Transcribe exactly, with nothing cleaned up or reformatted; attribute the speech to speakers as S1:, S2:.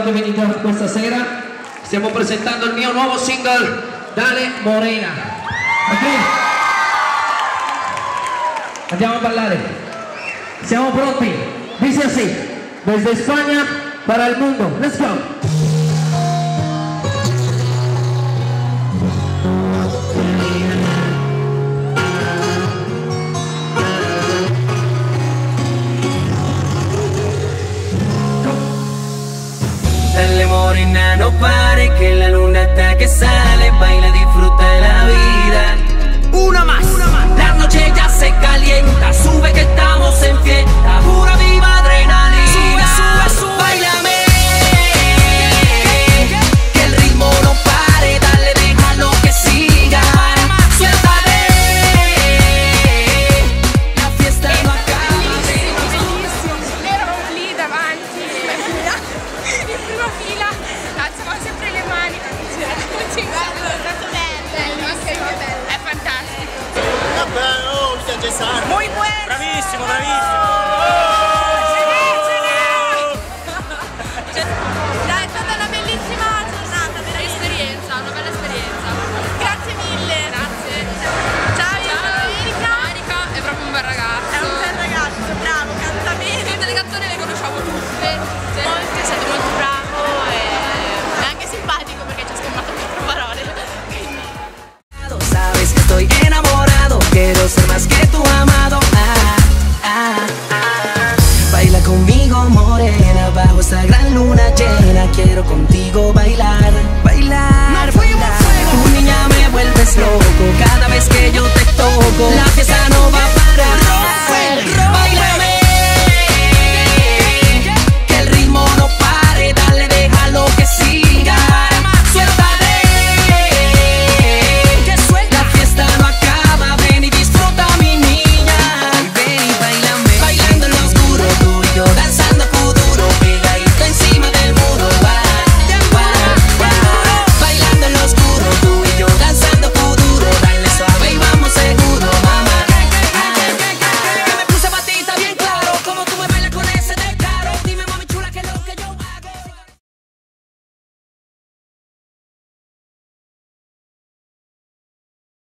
S1: che venite questa sera. Stiamo presentando il mio nuovo single, Dale Morena. Ok? Andiamo a ballare. Siamo pronti. Dice así. Desde España para el mundo. Let's go.
S2: Dale morena, no pare que la luna está que sale, baila, disfruta de la vida. Una más, una más. La noche ya se calienta, sube que estamos en fiesta, pura viva adrenalina. Sube, sube, sube. Báilame, que el ritmo no pare, dale, déjalo que siga. Suéltale, la fiesta no acaba.
S3: Eravamo lì davanti, in prima fila, alzavamo sempre le mani, ci guardo, è stato bello, anche bello, è fantastico.
S4: Vabbè, oh,
S3: Muy bueno.
S4: bravissimo, bravissimo.